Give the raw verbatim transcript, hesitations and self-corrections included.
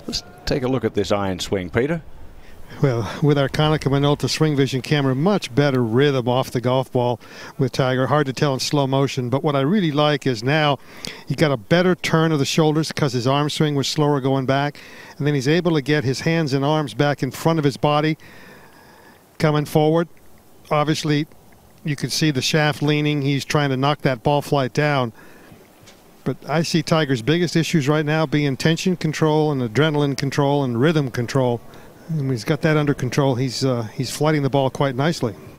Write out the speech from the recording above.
Let's take a look at this iron swing, Peter. Well, with our Konica Minolta Swing Vision camera, much better rhythm off the golf ball with Tiger. Hard to tell in slow motion, but what I really like is now he got a better turn of the shoulders because his arm swing was slower going back, and then he's able to get his hands and arms back in front of his body, coming forward. Obviously, you can see the shaft leaning. He's trying to knock that ball flight down. But I see Tiger's biggest issues right now being tension control and adrenaline control and rhythm control. And when he's got that under control, he's uh, he's flighting the ball quite nicely.